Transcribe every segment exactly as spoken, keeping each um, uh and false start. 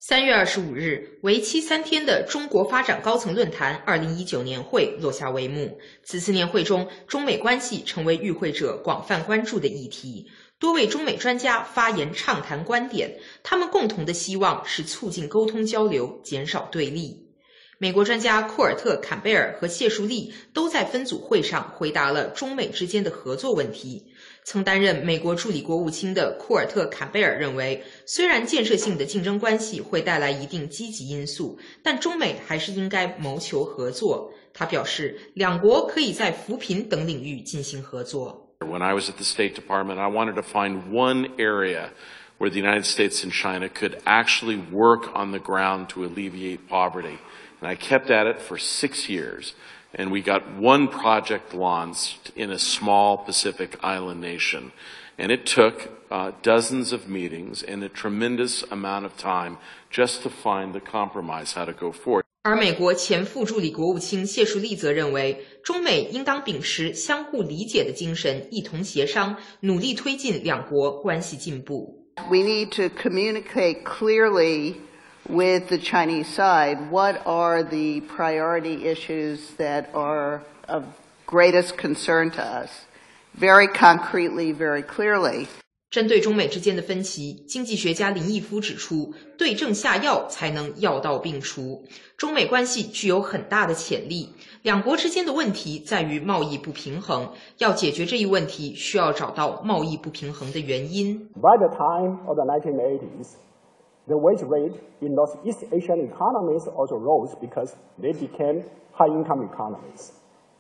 三月二十五日，为期三天的中国发展高层论坛二零一九年会落下帷幕。此次年会中，中美关系成为与会者广泛关注的议题。多位中美专家发言畅谈观点，他们共同的希望是促进沟通交流，减少对立。美国专家库尔特·坎贝尔和谢淑丽都在分组会上回答了中美之间的合作问题。曾担任美国助理国务卿的库尔特·坎贝尔认为，虽然建设性的竞争关系会带来一定积极因素，但中美还是应该谋求合作。他表示，两国可以在扶贫等领域进行合作。 When I was at the State Department, I wanted to find one area where the United States and China could actually work on the ground to alleviate poverty. And I kept at it for six years, and we got one project launched in a small Pacific island nation. And it took uh, dozens of meetings and a tremendous amount of time just to find the compromise, how to go forward. 而美国前副助理国务卿谢淑丽则认为，中美应当秉持相互理解的精神，一同协商，努力推进两国关系进步。 We need to communicate clearly with the Chinese side what are the priority issues that are of greatest concern to us, very concretely, very clearly. 针对中美之间的分歧，经济学家林毅夫指出，对症下药才能药到病除。中美关系具有很大的潜力，两国之间的问题在于贸易不平衡，要解决这一问题，需要找到贸易不平衡的原因。 By the time of the nineteen eighties, the wage rate in those East Asian economies also rose because they became high-income economies.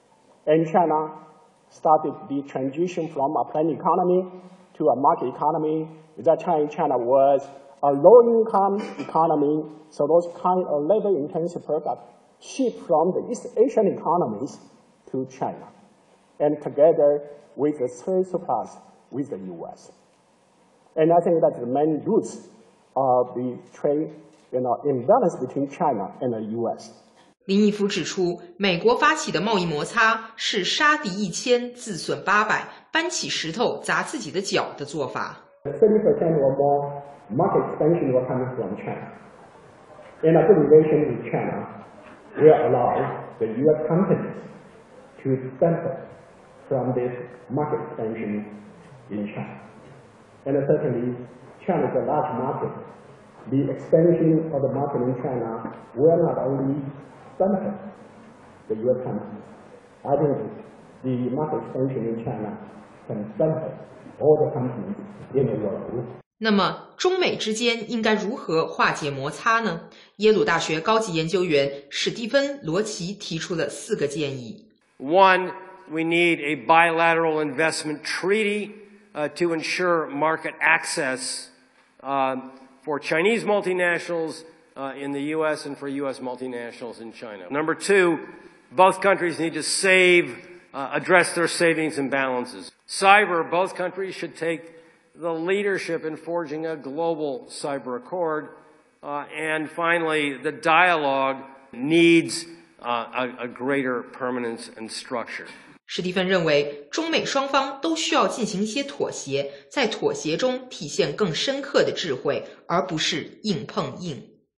And China started the transition from a planned economy to a market economy. At that time, China was a low-income economy, so those kind of labor-intensive products shipped from the East Asian economies to China, and together with the trade surplus with the U S. And I think that the main roots of the trade, you know, imbalance between China and the U S. 林毅夫指出，美国发起的贸易摩擦是杀敌一千，自损八百，搬起石头砸自己的脚的做法。 thirty percent or more market expansion will come from China. And a good relation with China will allow the U S companies to benefit from this market expansion in China. And certainly, China is a large market. The expansion of the market in China will not only benefit the U S companies. I think the market expansion in China can benefit all the companies in the world. 那么，中美之间应该如何化解摩擦呢？耶鲁大学高级研究员史蒂芬·罗奇提出了四个建议。 One, we need a bilateral investment treaty uh, to ensure market access uh, for Chinese multinationals uh, in the U S and for U S multinationals in China. Number two, both countries need to save, uh, address their savings and balances. Cyber, both countries should take the leadership in forging a global cyber accord. Uh, and finally, the dialogue needs uh, a, a greater permanence and structure. 史蒂芬认为，中美双方都需要进行一些妥协，在妥协中体现更深刻的智慧，而不是硬碰硬。